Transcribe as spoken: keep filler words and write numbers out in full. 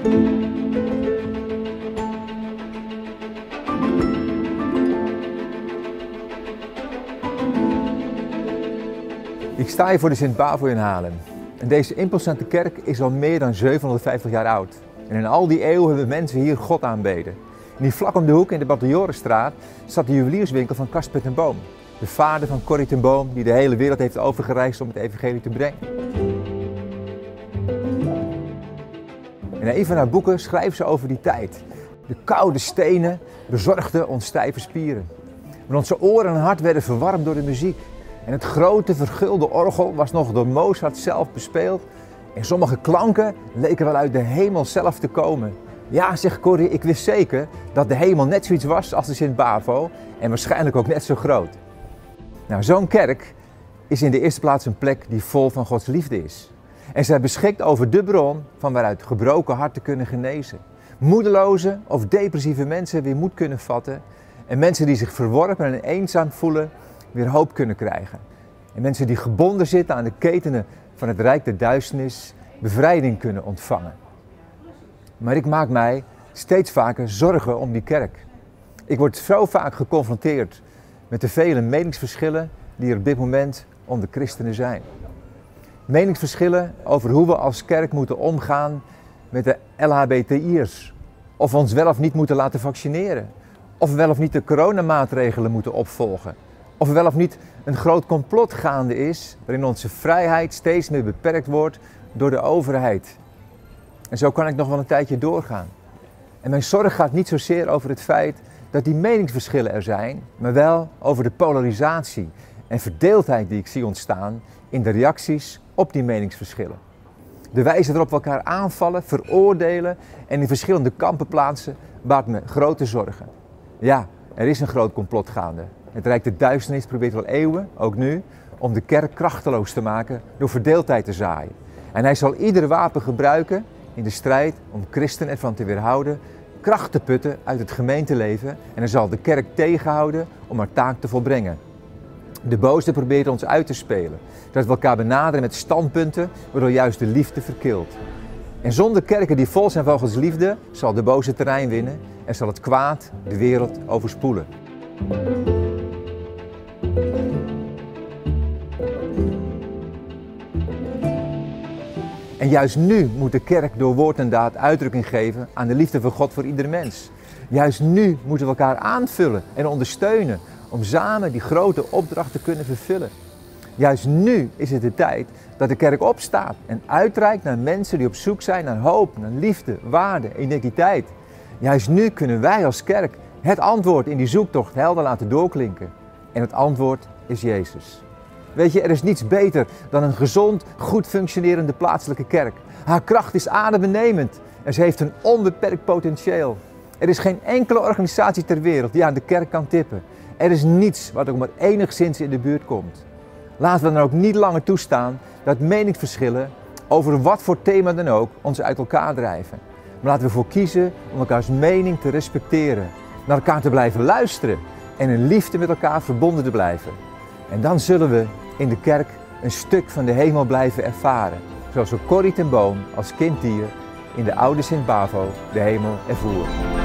Ik sta hier voor de Sint-Bavo in Haarlem. En deze imposante kerk is al meer dan zevenhonderdvijftig jaar oud. En in al die eeuwen hebben mensen hier God aanbeden. En hier vlak om de hoek in de Bataillonstraat staat de juwelierswinkel van Caspar ten Boom. De vader van Corrie ten Boom die de hele wereld heeft overgereisd om het evangelie te brengen. In een van haar boeken schrijft ze over die tijd. De koude stenen bezorgden ons stijve spieren. Maar onze oren en hart werden verwarmd door de muziek. En het grote vergulde orgel was nog door Mozart zelf bespeeld. En sommige klanken leken wel uit de hemel zelf te komen. Ja, zegt Corrie, ik wist zeker dat de hemel net zoiets was als de Sint-Bavo. En waarschijnlijk ook net zo groot. Nou, zo'n kerk is in de eerste plaats een plek die vol van Gods liefde is. En zij beschikt over de bron van waaruit gebroken harten kunnen genezen. Moedeloze of depressieve mensen weer moed kunnen vatten. En mensen die zich verworpen en eenzaam voelen, weer hoop kunnen krijgen. En mensen die gebonden zitten aan de ketenen van het rijk der duisternis, bevrijding kunnen ontvangen. Maar ik maak mij steeds vaker zorgen om die kerk. Ik word zo vaak geconfronteerd met de vele meningsverschillen die er op dit moment onder christenen zijn. Meningsverschillen over hoe we als kerk moeten omgaan met de L H B T I'ers. Of we ons wel of niet moeten laten vaccineren. Of we wel of niet de coronamaatregelen moeten opvolgen. Of er wel of niet een groot complot gaande is waarin onze vrijheid steeds meer beperkt wordt door de overheid. En zo kan ik nog wel een tijdje doorgaan. En mijn zorg gaat niet zozeer over het feit dat die meningsverschillen er zijn, maar wel over de polarisatie en verdeeldheid die ik zie ontstaan in de reacties op die meningsverschillen. De wijze waarop we elkaar aanvallen, veroordelen en in verschillende kampen plaatsen, baart me grote zorgen. Ja, er is een groot complot gaande. Het Rijk der Duisternis probeert al eeuwen, ook nu, om de kerk krachteloos te maken door verdeeldheid te zaaien. En hij zal ieder wapen gebruiken in de strijd om christenen ervan te weerhouden kracht te putten uit het gemeenteleven en hij zal de kerk tegenhouden om haar taak te volbrengen. De boze probeert ons uit te spelen, dat we elkaar benaderen met standpunten waardoor juist de liefde verkilt. En zonder kerken die vol zijn van Gods liefde zal de boze terrein winnen en zal het kwaad de wereld overspoelen. En juist nu moet de kerk door woord en daad uitdrukking geven aan de liefde van God voor ieder mens. Juist nu moeten we elkaar aanvullen en ondersteunen om samen die grote opdracht te kunnen vervullen. Juist nu is het de tijd dat de kerk opstaat en uitreikt naar mensen die op zoek zijn naar hoop, naar liefde, waarde, identiteit. Juist nu kunnen wij als kerk het antwoord in die zoektocht helder laten doorklinken. En het antwoord is Jezus. Weet je, er is niets beter dan een gezond, goed functionerende plaatselijke kerk. Haar kracht is adembenemend en ze heeft een onbeperkt potentieel. Er is geen enkele organisatie ter wereld die aan de kerk kan tippen. Er is niets wat ook maar enigszins in de buurt komt. Laten we dan ook niet langer toestaan dat meningsverschillen over wat voor thema dan ook ons uit elkaar drijven. Maar laten we ervoor kiezen om elkaars mening te respecteren, naar elkaar te blijven luisteren en in liefde met elkaar verbonden te blijven. En dan zullen we in de kerk een stuk van de hemel blijven ervaren, zoals we Corrie ten Boom als kind hier in de oude Sint-Bavo de hemel ervoer.